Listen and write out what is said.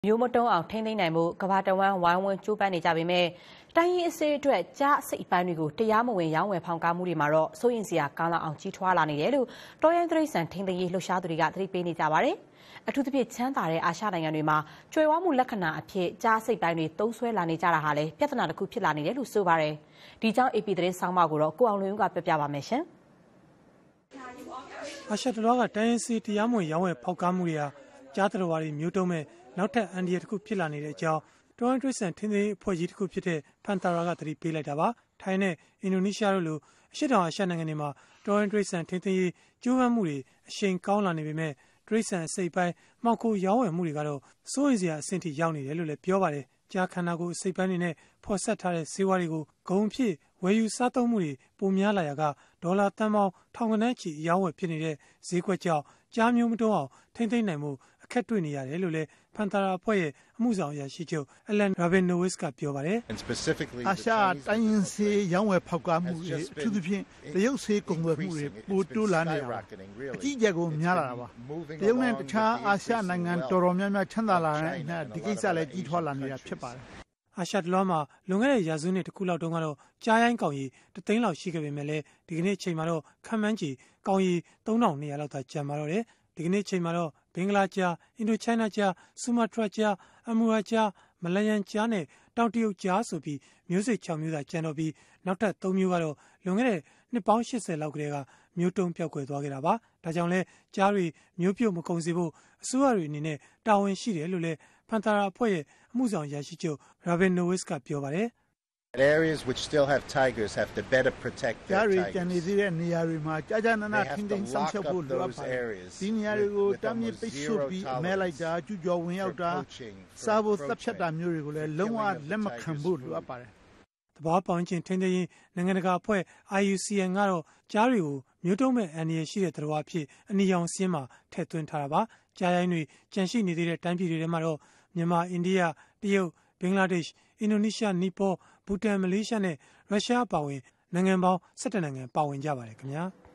မျိုးမတုံးအောင်ထိန်းသိမ်းနိုင်မှုကမ္ဘာတဝန်းဝိုင်းဝန်းကြိုးပမ်းနေကြပေမဲ့တိုင်းရင်းအစစ်အတွက်ကြားအစိတ်အပိုင်းတွေကိုတရားမဝင်ရောင်းဝယ်ဖောင်ကားမှုတွေမှာတော့စိုးရင်စရာကောင်းလောက်အောင်ကြီးထွားလာနေတယ်လို့တော်ရိုင်းသရိတ်ဆန်ထိန်းသိမ်းရေးလှုပ်ရှားသူတွေကသတိပေးနေကြပါတယ်။အထူးသဖြင့်ချမ်းသာတဲ့အာရှနိုင်ငံတွေမှာကြွယ်ဝမှုလက္ခဏာအဖြစ်ကြားအစိတ်ပိုင်းတွေသုံးစွဲလာနေကြတာဟာလည်းပြဿနာတစ်ခုဖြစ်လာနေတယ်လို့ဆိုပါတယ်။ဒီကြောင့် AP သတင်းဆောင်းပါးကိုတော့ကိုအောင်လွင်ဦးကပြောပြပါမယ်ရှင်။အာရှတလွှားကတိုင်းရင်းစစ်တရားမဝင်ရောင်းဝယ်ဖောက်ကားမှုတွေဟာကြားသတ္တဝါတွေမျိုးတုံးမဲ့နောက်ထပ်အန်ဒီရတစ်ခုဖြစ်လာနေတဲ့အကြောင်းတော်ရိုင်းသရိတ်ဆန်ထိန်းသိမ်းရေးအဖွဲ့ကြီးတစ်ခုဖြစ်တဲ့ဖန်တာရာကသတိပေးလိုက်တာပါ။ထိုင်းနဲ့အင်ဒိုနီးရှားတို့လိုအရှေ့တောင်အာရှနိုင်ငံတွေမှာတော်ရိုင်းသရိတ်ဆန်ထိန်းသိမ်းရေးကြိုးပမ်းမှုတွေအရှိန်ကောင်းလာနေပေမဲ့သရိတ်ဆန်အစိတ်ပိုင်းမှောက်ခိုရောင်းဝယ်မှုတွေကတော့စိုးရိမ်စရာအဆင့်ထိရောက်နေတယ်လို့လည်းပြောပါတယ်။ကြားခန္ဓာကိုယ်အစိတ်ပိုင်းတွေနဲ့ဖော်ဆက်ထားတဲ့ဆေးဝါးတွေကိုဂုံဖြစ်ဝယ်ယူစားသုံးမှုတွေပိုများလာရာကဒေါ်လာတန်ပေါင်းထောင်ကနန်းချီအယောင်းဝယ်ဖြစ်နေတဲ့ဈေးကွက်ကြောင့်ကြားမျိုးမတုံးအောင်ထိမ့်သိမ့်နိုင်မှုအခက်တွေ့နေရတယ်လို့လည်းဖန်တာရာအဖွဲ့ရဲ့အမှုဆောင်အရာရှိချုပ်အလန်ရာဘင်နိုဝစ်ကပြောပါတယ်။အာရှတိုင်းရင်းဆေးရောင်းဝယ်ဖောက်ကားမှုတွေအထူးသဖြင့်တရုတ်ဆေးကုန်သွယ်မှုတွေပိုတိုးလာနေတာပါ။အကြီးအကျယ်ကိုများလာတာပါ။တရုတ်နဲ့တခြားအာရှနိုင်ငံတော်တော်များများချမ်းသာလာတဲ့အနှံ့ဒီကိစ္စလည်းကြီးထွားလာနေတာဖြစ်ပါတယ်။အာရှတလွှားမှာလွန်ခဲ့တဲ့ရာစုနှစ်တစ်ခုလောက်တုန်းကတော့ကြားရိုင်းကောင်ရီ3သိန်းလောက်ရှိခဲ့ပေမဲ့လည်းဒီကနေ့အချိန်မှာတော့ခန့်မှန်းချီကောင်ရီ3200လောက်သာကျန်ပါတော့တယ်။ဒီကနေ့အချိန်မှာတော့ဘင်္ဂလားကြား၊အင်ဒိုချိုင်းနားကြား၊ဆူမာတြာကြား၊အမူရာကြား၊မလယန်ကြားနဲ့တောင်တရုတ်ကြားဆိုပြီးမျိုးစိတ်6မျိုးသာကျန်တော့ပြီးနောက်ထပ်3မျိုးကတော့လွန်ခဲ့တဲ့နှစ်ပေါင်း80လောက်ကတည်းကမျိုးတုံးပြောက်ကွယ်သွားခဲ့တာပါ။ဒါကြောင့်လဲကြားတွေမျိုးပြုတ်မကုန်စေဖို့အစိုးရတွေအနေနဲ့တာဝန်ရှိတယ်လို့လည်းဖန်တာရာအဖွဲ့ရဲ့အမှုဆောင်ရရှိချုပ်ရာဘင်နိုဝစ်ကပြောပါတယ်။ areas which still have tigers have to better protect their tigers. ကျန်နေသေးတဲ့နေရာတွေမှာကြာကြာနာနာထိန်းသိမ်းဆောင်ရှောက်ဖို့လိုအပ်ပါတယ်။ဒီနေရာတွေကိုတားမြစ်ပိတ်ဆို့ပြီးအမဲလိုက်တာကျူးကျော်ဝင်ရောက်တာစားဖို့တပ်ဖြတ်တာမျိုးတွေကိုလည်းလုံးဝလက်မခံဖို့လိုအပ်ပါတယ်။တဘာပေါင်းချင်းထိန်းသိမ်းရေးနိုင်ငံတကာအဖွဲ့ IUCN ကတော့ကြားတွေကိုမျိုးတုံးမဲ့အန္တရာယ်ရှိတဲ့သတ္တဝါအဖြစ်အနီရောင်စင်းမှာထည့်သွင်းထားတာပါ။ကြားရိုင်းတွေကြန့်ရှိနေသေးတဲ့တိုင်းပြည်တွေထဲမှာတော့မြန်မာ၊အိန္ဒိယ၊တရုတ်၊ဘင်္ဂလားဒေ့ရှ်၊အင်ဒိုနီးရှား၊နီပေါ၊ဘူတန်၊မလေးရှားနဲ့ရုရှားအပါအဝင်နိုင်ငံပေါင်း17နိုင်ငံပါဝင်ကြပါတယ်ခင်ဗျာ။